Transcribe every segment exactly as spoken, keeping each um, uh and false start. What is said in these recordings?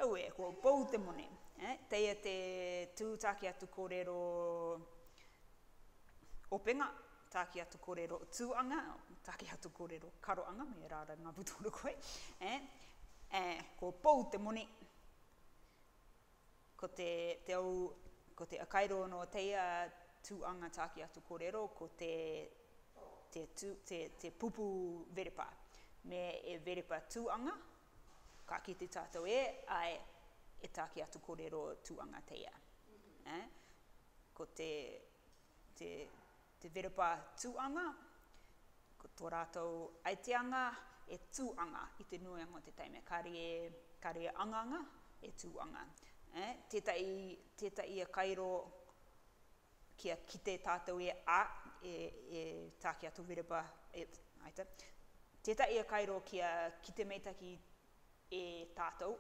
Au e, kua pou te mone. Eh? Teia te tū Tākiato-Kōrero openga, Tākiato-Kōrero tūanga, Tākiato-Kōrero karoanga, me rāra ngā putora koe. Eh? Eh, kua pou te mone. Ko te, te au, ko te akairo no teia tūanga Tākiato-Kōrero, ko te, te, tu, te, te pupu Verepa. Me e Verepa tūanga, ka kite tātou e, ai e Tākiato-Kōrero tūanga teia. Eh? Ko te, te, te Verepa tūanga, ko tō rātou aiteanga e tūanga i te nuianga o te taime. Kāre e, kāre e ʻanganga e tūanga. Eh? Tētai, tētai a kairo kia kite tātou e a, e, e Tākiato-Verepa, e, aita. Tētai a kairo kia kite meitaki e tātou,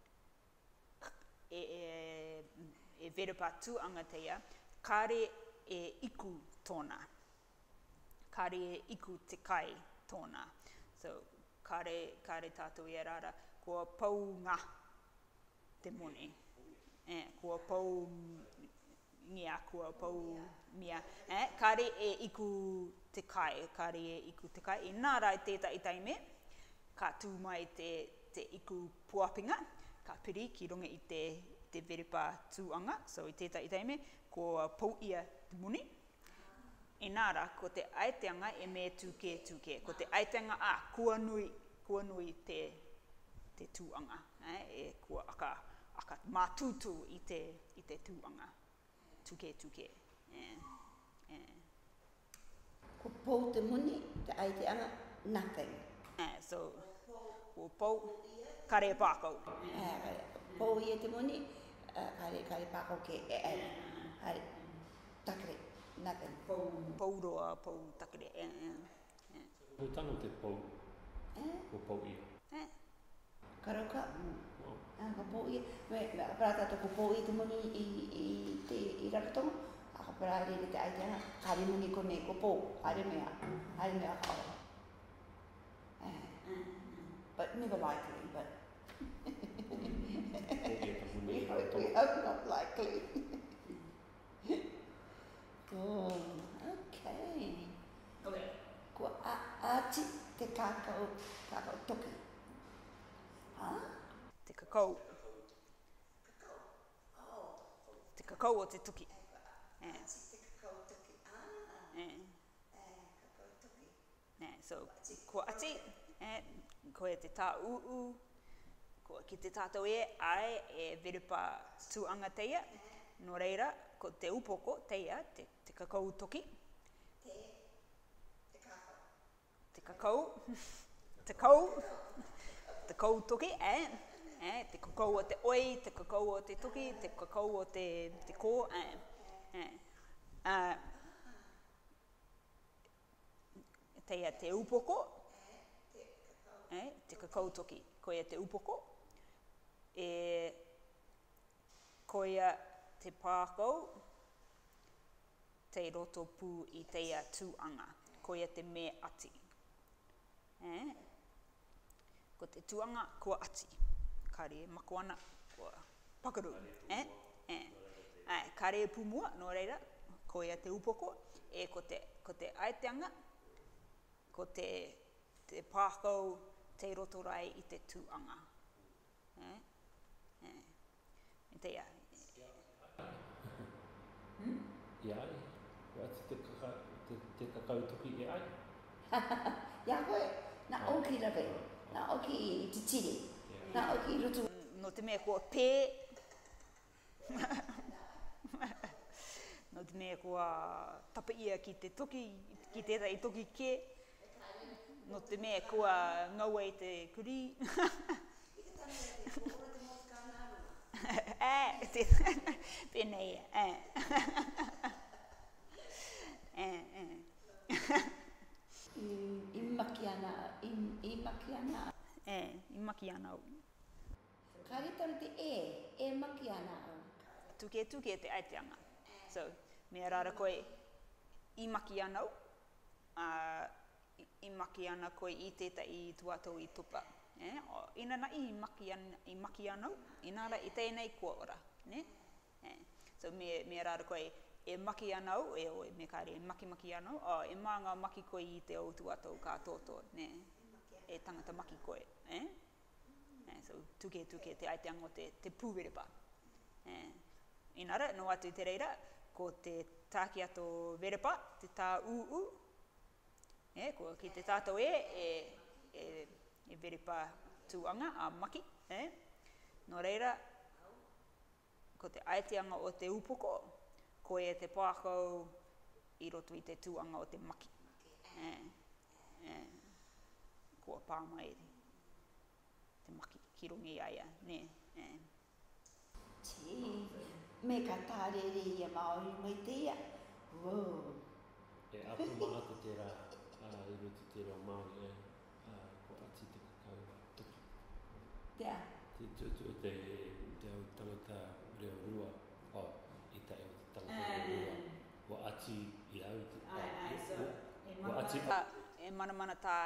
e, e, e Verepa tūanga teia, kāre e iku tōna. Kāre e iku te kai tōna. So, kāre, kāre tātou e rara, kua pau ngā te mone. Eh, kua pau ngia, kua pau mia. Eh, kāre e iku te kai, kāre e iku te kai. I nāra i tētai taime, ka tū mai te, te iku puapinga, ka piri ki runga i te, te Verepa tūanga. So, i tētai taime, kua pau ia te mone. I nāra, ko te aiteanga e me tūke tūke. Ko te aiteanga, a, kua nui, kua nui te, te tūanga. Eh, e kua aka, aka mātūtū i te, i te tūanga. Tūke tūke. Eh, eh. Ko pou te muni, te aiteanga, nothing. Eh, so, ko pou, kare pākau. Eh, pou ia te muni, uh, kare, kare pākau ke e e. Kare, takere. Nothing. Pou, pou roa, pou takere. Eh, eh, eh. Ko tano te pou, Eh? ko pou ia. Eh. Karauka? Oh. Ah, ko pou ia. Me, me aparata to ko pou ia te muni i, i te i rapatonga. A ka parare te aiteanga, kare muni kone ko pou. Kare mea. Kare mea kare. Eh. But never likely, but... Pou ia te muni i We rapatonga. hope not likely. Oh, okay. Okay. Ko a ati te kakao, kakao toki. Ha? Te kakau. Te kakau o te tuki. Eh. Ati te kakao toki. Ah. Eh. Eh, kakao toki. Eh. So, ko ati, eh, ko e te tā uu, ko ki te tātou e, ai e Verepa tūanga teia, no reira, ko te upoko teia, te, te kakau toki. Te, te kakao. Te kakau, te kau, te kau toki, eh? Eh? Te kakau o te oi, te kakau o te toki, te kakau o te, te kō, eh? Eh? Uh, teia te upoko, eh? Te kakau toki, koia te upoko, e koia te pākau, te roto pū i teia tūanga, koia te me ati. Eh? Ko te tūanga, kua ati. Kare makuana, kua pakaru. Eh? Eh? Eh, kare pumua, no reira, koia te upoko, e ko te, ko te aiteanga, ko te, te pākau, te roto rai i te tūanga. Eh? Eh? E teia. Hmm? I ai, ko ati te, kaka, te, te kakau toki e ai. Ia koe, na oki rawe, na oki i te tiri, na oki i rutu. No te mea kua pē. No te mea kua tapa ia ki te toki, ki tētai toki ke. No te mea kua ngaua i te kuri. Eh, te pēnei, eh. Eh, eh. I, i maki ana, i, i maki ana. Eh, i maki ana au. Kare taru te e, e maki ana au. Tuke tuke te aiteanga. So, mea rara koe i maki ana au. Uh, i, i maki ana koe i tētai tuatau i tupa. Eh? O, ina na i maki, an, i maki anau, inara i tēnei kua ora. Ne? Eh? So me, me rāra koe, e maki anau, e o me kāre, e maki maki anau, o, e maanga maki koe i te o tuatau kā tōtō, ne? E tangata maki koe. Eh? Eh, so tuke tuke te aiteanga o te, te pūwerepa. Eh? Inara, no atu i te reira, ko te Tākiato-Verepa, te tā uu, eh, ko ki te tātou e, e, e, e verepa tūanga, a maki, eh? No reira, ko te aiteanga o te upoko, ko e te pākau i roto i te tūanga o te maki. Eh? Eh? Kua pāmai te maki, ki rungi aia, ne? Eh? Tī, me ka tārere i a Māori mai te ia. Wow. E apu maa te te rā, i roto te rā Māori, ko ati te kakau toki. Tea. Te tutu te te au tangata reo rua, o i te au tangata reo rua, o ati i au te o ati. E mana mana tā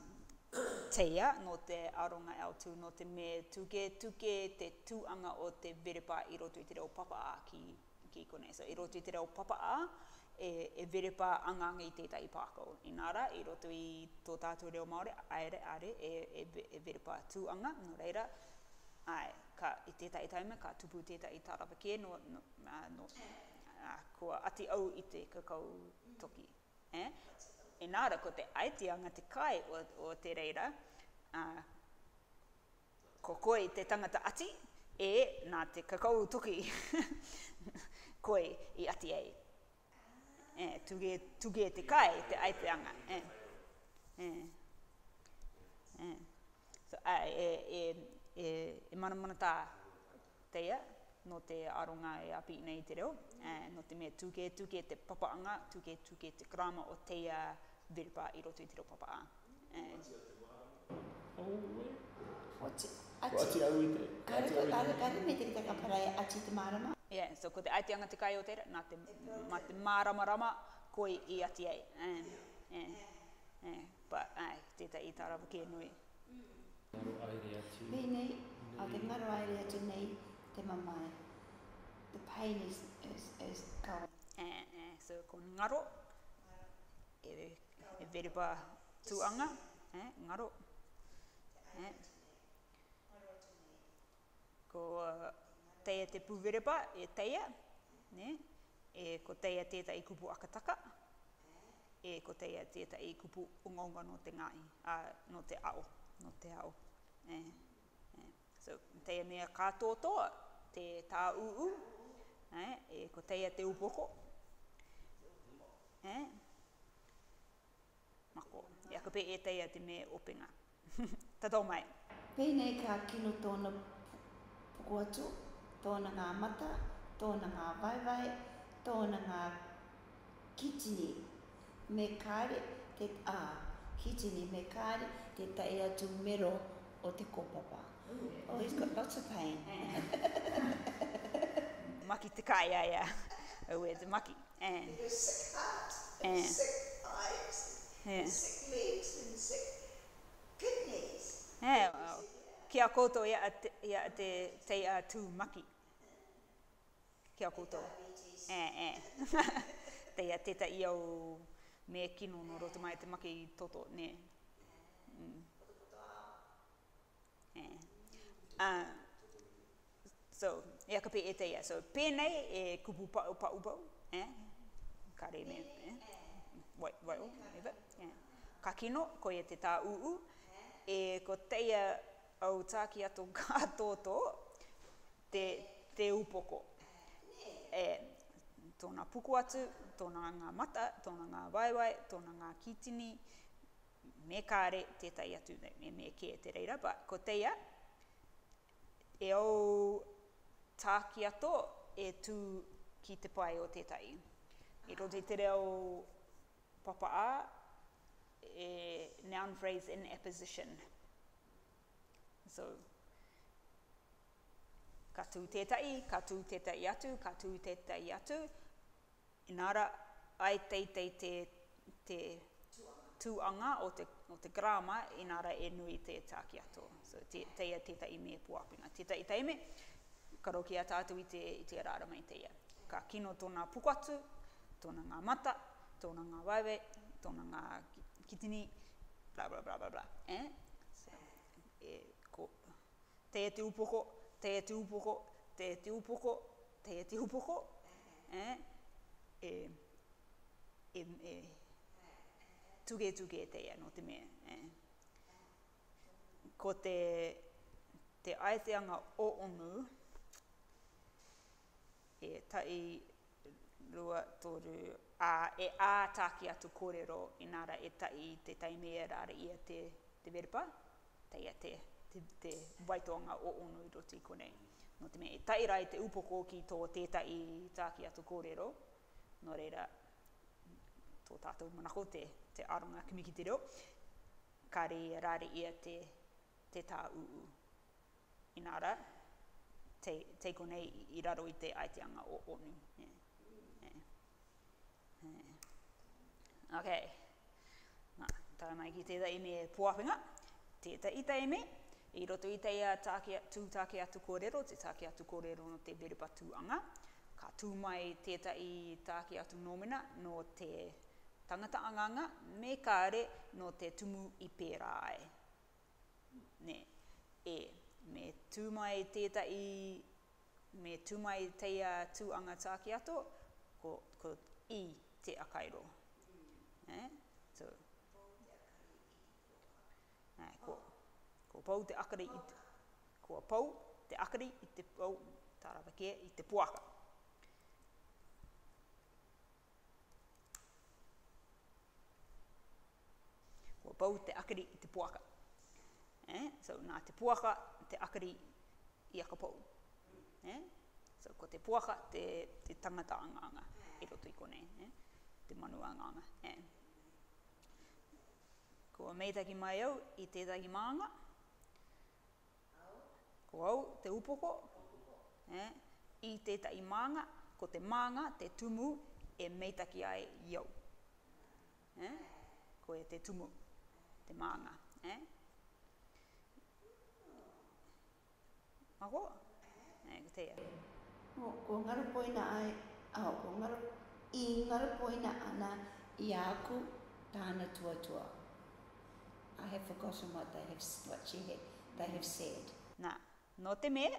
teia no te aronga au tū, no te me tuke tuke te tūanga o te verepa i roto i te reo papaa ki, ki kone. So i roto i te reo papaa, e, e verepa anganga i tētai pākau. Inara, i roto i tō tātou reo Māori, aere, are, e, e, e verepa tūanga, no reira, ai, ka i tētai taime, ka tupu tētai tarapa ke, no, no, uh, no uh, kua ati au i te kakau toki. Eh? E nāra, ko te aiteanga te kai o, o te reira, uh, ko koe te tangata ati, e nā te kakau toki koe i ati ei. E, tuge, tuge te kai, te aiteanga. E, e, e. So, a, e, e, e, e mana mana tā teia, no te aronga e api nei te reo, eh, no te mea tuke tuke te papaanga, tuke tuke te krama o teia verepa i roto i te reo papaa. Eh. Oti, Ko ati au i te. Kare me te kitaka parai ati te marama. Yeah, so ko te aiteanga te kai o teira, nā te, mā te mārama-rama koe i ati ei. Eh, eh, eh, but, ai, tētai i tārawa ke nui. Ngaro aere atu. Pei nei, a te ngaro aere atu nei, te mamai. The pain is, is, is gone. Eh, eh, so ko ngaro, e, e verepa tūanga, eh, ngaro. Eh. Ko uh, teia te pūwerepa, e teia, ne? E ko teia tētai kupu akataka, e ko teia tētai kupu ungaunga no te ngai, uh, no te ao, no te ao. Eh, eh. So, teia mea kātotoa, te tā uu, eh, e ko teia te upoko. Eh? Mako, e aka pe e teia te me openga. Tatau mai. Pei nei ka kino tōna puku atu, tōna ngā mata, tōna ngā vaivai, tōna ngā kitini me kāre, te ā, kitini me kāre, te tai atu mero o te kōpapa. Oh, he's got lots of pain. Maki te kai aia. Oh, e te maki. Eh. He has sick heart, and and Eh. sick eyes, Yeah. and sick legs, and sick kidneys. Eh, well, kia koutou ia te, ia te teia tū maki. Kia koutou. Diabetes. Eh, eh. Teia teta i au me kino no roto mai te maki toto, ne. Mm. Eh. Uh, so, ia ka pe e teia. So, pēnei e kupu pau pau pau. Eh? Kare me. Eh? Wai, wai o, ewa. Yeah. Ka kino, ko e te tā uu. E ko teia au Tākiato-Kōrero, te, te upoko. E, tōna puku atu, tōna ngā mata, tōna ngā waiwai, tōna ngā kitini, me kāre, tētai atu, me, me ke te reira, but ko teia, e au Tākiato e tū ki te pai o tētai. E roto i te reo papaa, e noun phrase in apposition. So, ka tū tētai, ka tū tētai atu, ka tū tētai atu, inara ai teitei te, te tūanga o te o te grama, inara e nui te tākiato. So te, teia tētai me puapinga. Tētai taime, karo ki a tātou i te, i te rāra mai teia. Ka kino tōna pukwatu, tōna ngā mata, tōna ngā waiwe, tōna ngā kitini, bla bla bla bla bla. Eh? So, e, ko, teia te upoko, teia te upoko, teia te upoko, teia te upoko, eh? E, e, e, tuge tuge teia no te mea. Eh? Ko te, te aeteanga o onu, e tai rua toru, a, e a Tākiato-Kōrero, inara e tai te taime e rāra ia te, te Verepa, teia te, te, te waitoanga o onu i roti konei. No te mea, e tai rai te upoko ki tō tētai Tākiato-Kōrero, no reira, tō tātou manako, te, te aronga kimiki te reo, ka re rāre ia te, te tā uu. Inara, te, te konei i raro i te aiteanga o onu. Yeah. Yeah. Yeah. Ok. Nā, tā mai ki tētai me puapinga. Tētai taime, i roto i teia tākia, tū Tākiato-Kōrero, te Tākiato-Kōrero no te Verepa tū ʻanga. Ka tū mai tētai Tākiato nomina no te tangata ʻanganga, me kāre no te tumu i pērā ai. Ne, e, me tū mai tētai, me tū mai teia tū ʻanga Tākiato, ko, ko i te akairo. Eh? So, eh, ko, ko pau te akari i te, ko pau te akari i te pau, tārawake, i te puaka. Ko pau te akari i te puaka. Eh? So, nā te puaka, te akari i aka pau. Eh? So, ko te puaka, te, te tangata ʻanganga, e roto i konei. Eh? Te manu ʻanganga. Eh? Ko meitaki mai au i tētahi maanga. Ko au, te upoko. Eh? I tētahi maanga, ko te maanga, te tumu, e meitaki ai iau. Eh? Ko e te tumu, te maanga. Eh? Ako? Eh, ko teia. O, ko ngaro poina ai, au, ko ngaro, i ngaro poina ana i aku tāna tuatua. I have forgotten what they have, what she had, they have said. Nā, no te me,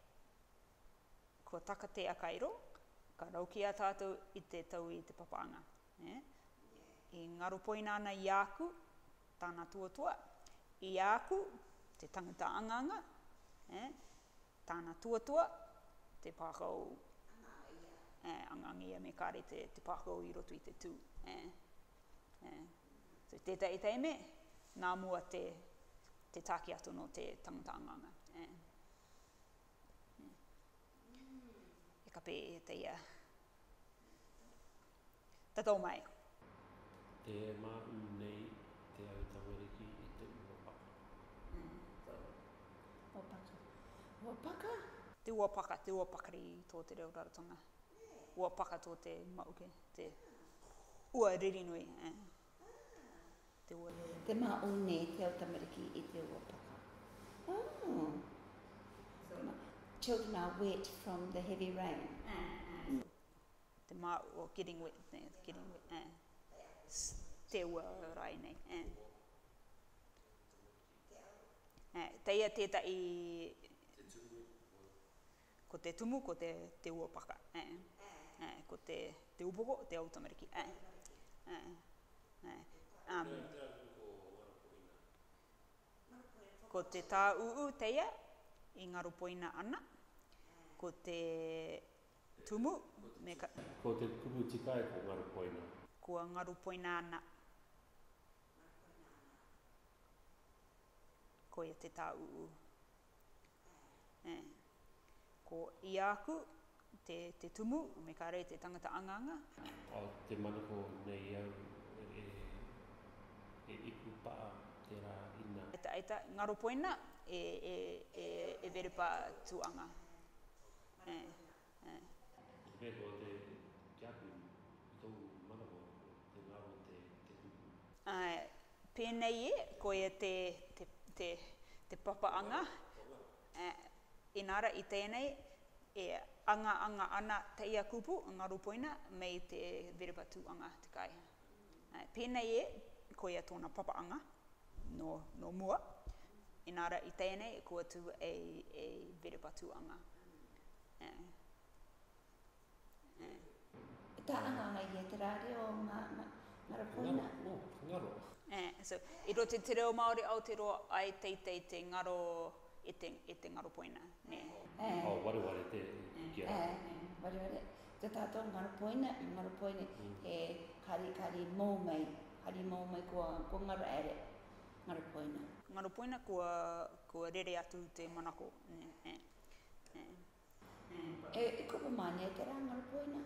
ko taka te akairo, ka rauki a tātou i te tau i te papaanga. Eh? I ngaro poina ana i aku, tāna tuatua, i aku, te tangata ʻanganga, eh? Tāna tuatua, te pākau, eh, angangia me kāre te, te pākau i roto i te tū. Eh? Eh? So tētai taime, nā mua te, te tākiato no te tangata ʻanganga. Eh? E ka pē e teia. Tatou mai. Te mā nei te au tamariki i te uapaka. Uapaka. Uapaka? Te uapaka, te uapakari tō te reo raratanga. Uapaka tō te mauke, te ua ririnui. Eh? Te ua ririnui. Te maune te au tamariki i te uapaka. Oh. Children are wet from the heavy rain. Mm. Te mā, or getting wet, eh, getting wet. Eh. Te ua rai nei. Eh. Eh, teia tētai, ko te tumu, ko te, te uapaka. Eh. Eh, ko te, te upoko, te au tamariki. Eh. Eh. Eh. Um, ko te tā uu teia, i ngaro poina ana. Ko te tumu, me ka... Ko te kupu tikai ko ngaro poina. Ko ngaro poina ana. Ko e te tā uu. Eh. Ko i aku, te, te tumu, me ka rei te tangata ʻanganga. O te manako nei au e, e iku paa te rā ina. Eta eta, ngaro poina, e, e, e, e Verepa tū ʻanga. Eh, eh. Me ko te te aku, tō manako, te ngaro te, te tupu. Uh, pēnei e, ko e te, te, te, te papaanga, uh, inara i tēnei, e anga anga ana teia kupu, ngaru poina, mei te Verepa tūanga te kai. Uh, pēnei e, ko e tōna papaanga, no, no mua, inara i tēnei, ko atu e, e Verepa tūanga. Uh, uh. Tā anga i e te rāre o ngā, ngā, ngā poina. Ngaro, ngaro. Eh, so, i ro te te reo Māori Aotearoa ai teitei te ngaro, e te, e te ngaro poina. Ne. Eh. Oh, ware ware te kia. Eh, ware ware. Te tātou ngaro poina, ngaro poina Mm. e kari kari mōmei, kari mōmei kua, kua ngaro ere, ngaro poina. Ngaro poina kua, kua rere atu te manako. Ne, eh, eh. E, e kupa mane te rā ngaro poina.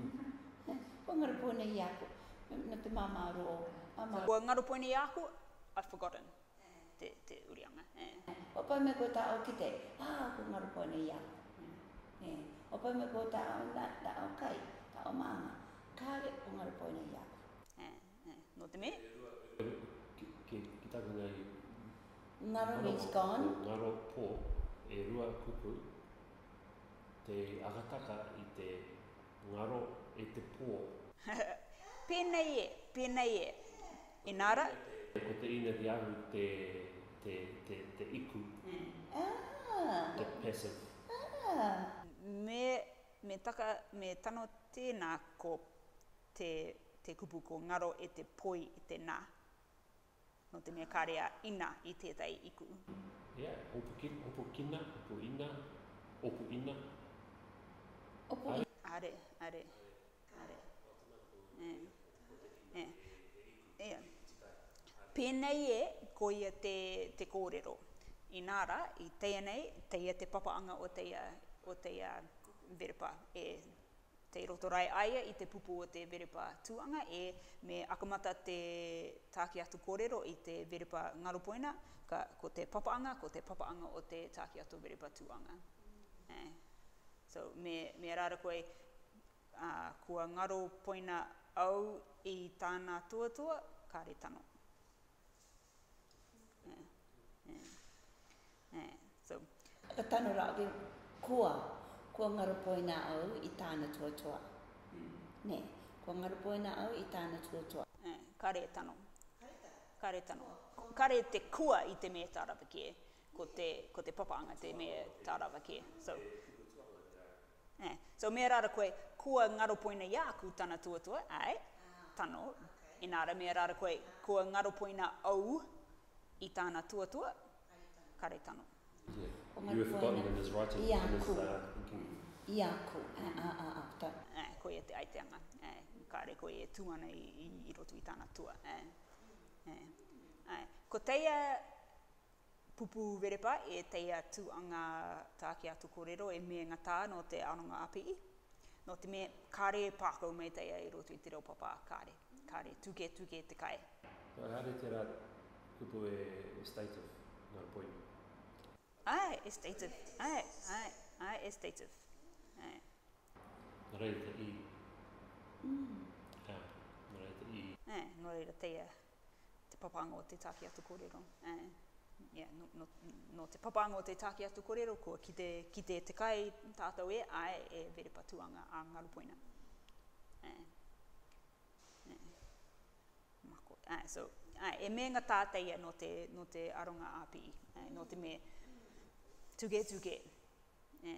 Kua ngaro poina i aku, na te mamaro o. So, kua ngaro poina i aku, I've forgotten te, te urianga. Eh. O pai me koe tā o ki te, ah, kua ngaro poina i aku. Eh. O pai me koe tā o na, tā o kai, tā o maanga, kāre o ngaro poina i aku. Eh, eh. No te me? Ki, ki, ki taka ngai... Ngaro means gone. Ngaro pō, e rua kupu, te agataka i te ngaro e te pō. Pēnei e, pēnei e. Inara? Ko te ina te ahu te, te, te, te iku, Ah. te passive. Ah. Me, me taka, me tano tēnā ko te, te kupu ko ngaro e te poi i te nā. No te mea kārea ina i tētai iku. Yeah, opu kina, opu kina, opu ina, opu ina. Opu Are. Are, are, are. Eh, eh, eh. Pēnei e ko ia te, te kōrero. Inara, i tēnei, teia te papaanga o teia, o teia Verepa. E te rotorai aia i te pupu o te Verepa tūanga e me akamata te Tākiato-Kōrero i te Verepa ngarupoina, ka, ko te papaanga, ko te papaanga o te Tākiato Verepa tūanga. Eh. So, me, me rāra koe, uh, kua ngaro poina au i tāna tuatua, kāre tano. Eh, eh, eh. So, Ka tano rā ke kua, kua ngaro poina au i tāna tuatua. Ne, kua ngaro poina au i tāna tuatua. eh, kāre tano. Kāre tano. Kāre te kua i te mea tārawa ke, ko te, ko te papaanga te mea tārawa ke. So, eh, so mea rāra koe, kua ngaro poina i aku tāna tuatua, ai, tano. Inara mea rāra koe, kua ngaro poina au i tāna tuatua, kāre tano. Yeah. You were forgotten in his writing, Yeah, in his cool. uh, thinking. I aku, a, a, a, a, ta. Eh, koe e te aiteanga. Eh, kāre koe e tūana i, i, i roto i tāna tua. Eh, eh, eh. Ko teia pupu Verepa e teia tūanga Tākiato-Kōrero e me ngatā no te aronga api. No te me kāre pākau mei teia i roto i te reo papa kāre. Kāre tuke tuke te kai. So, haere te rā kupu e stative, ngā poina. Ai, e stative. Ai, ai, ai, e stative. Ai. Nā rei te i. Mm. Ah, nā rei te i. Eh, no reira teia te papanga o te Tākiato-Kōrero. Eh, yeah, no, no, no te papanga o te Tākiato-Kōrero, ko ki te, ki te te kai tātou e, ai e Verepa tūanga a ngarupoina. Eh, eh, mako. Eh, so, eh, e me ngā tāteia no te, no te aronga api, eh, no te me tuke tuke. Eh,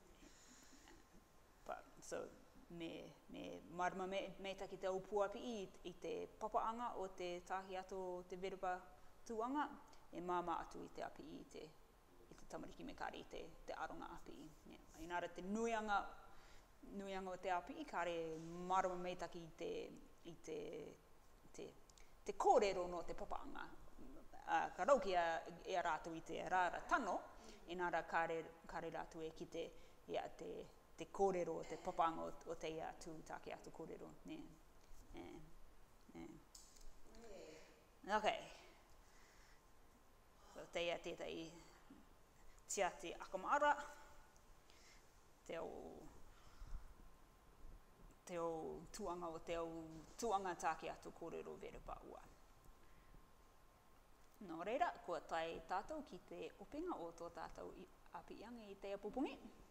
but, so, me, me marama me, me taki te au puapi i, i te papaanga o te Tākiato te Verepa tūanga, e māma atu i te api i te, i te tamariki me kāre i te, te aronga api i. Yeah. Inara te nuianga, nuianga o te api i, kāre marama me taki i te, i te, te, te kōrero no te papaanga. Uh, ka rauki a, e a rātu i te rāra tano, inara kāre, kāre rātu e ki te, ia, te, te kōrero, te papaanga o, o te ia tū Tākiato-Kōrero. Ne. Eh, eh. Okay. So te ia tētai tia te akamara, te o, te o tuanga o te o tuanga Tākiato-Kōrero Verepa ua. Nō reira, kua tai tātou ki te openga o tō tātou api iangi i te apupungi.